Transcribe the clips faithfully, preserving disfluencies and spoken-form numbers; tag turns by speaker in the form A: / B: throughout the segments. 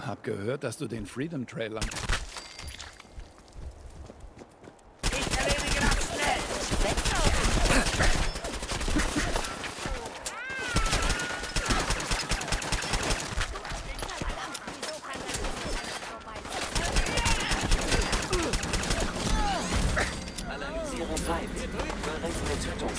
A: Hab gehört, dass du den Freedom Trail lang...
B: Ich erledige das schnell!
C: Analysiere Feind. Berechne Tötung.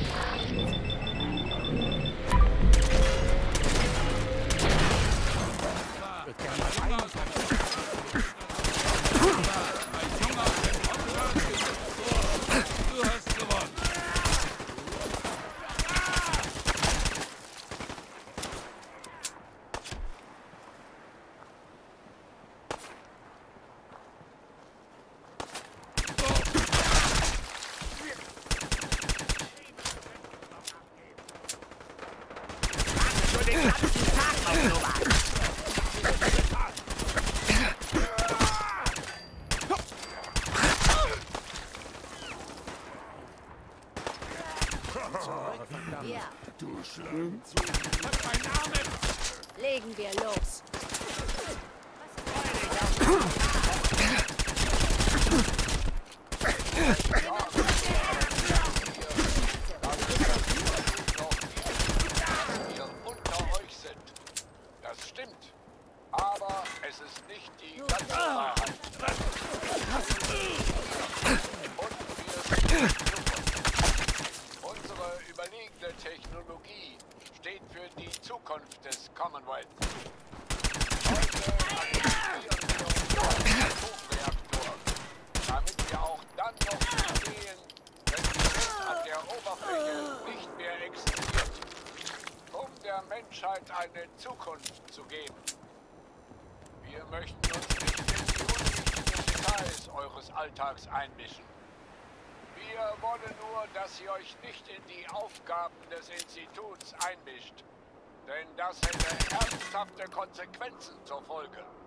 B: Den ganzen Tag auf sowas!
D: Ja.
E: Du Schlangen.
D: Legen wir los.
E: Das stimmt. Aber es ist nicht die ganze Wahrheit. Und wir sind unsere überlegene Technologie steht für die Zukunft des Commonwealth. Heute aktivieren wir unseren Atomreaktor, damit wir auch dann noch stehen, wenn die Welt an der Oberfläche nicht mehr existiert. Um der Menschheit eine Zukunft zu geben. Wir möchten uns nicht in die unwichtigen Details eures Alltags einmischen. Wir wollen nur, dass ihr euch nicht in die Aufgaben des Instituts einmischt. Denn das hätte ernsthafte Konsequenzen zur Folge.